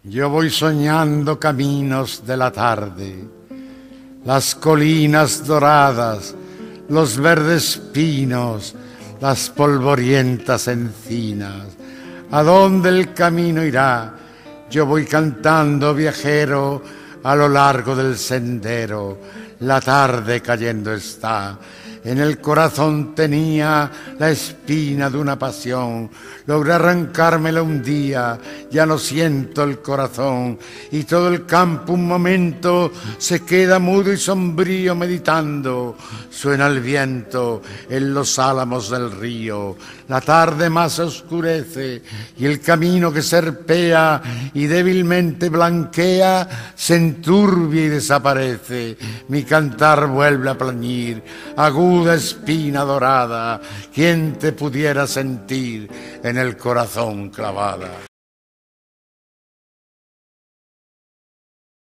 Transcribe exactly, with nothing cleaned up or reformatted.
Yo voy soñando caminos de la tarde, las colinas doradas, los verdes pinos, las polvorientas encinas. ¿A dónde el camino irá? Yo voy cantando, viajero, a lo largo del sendero. La tarde cayendo está. En el corazón tenía la espina de una pasión. Logré arrancármela un día, ya no siento el corazón. Y todo el campo un momento se queda mudo y sombrío meditando. Suena el viento en los álamos del río. La tarde más oscurece y el camino que serpea y débilmente blanquea se enturbia y desaparece. Mi cantar vuelve a plañir, aguda espina dorada, ¿quién te pudiera sentir en el corazón clavada?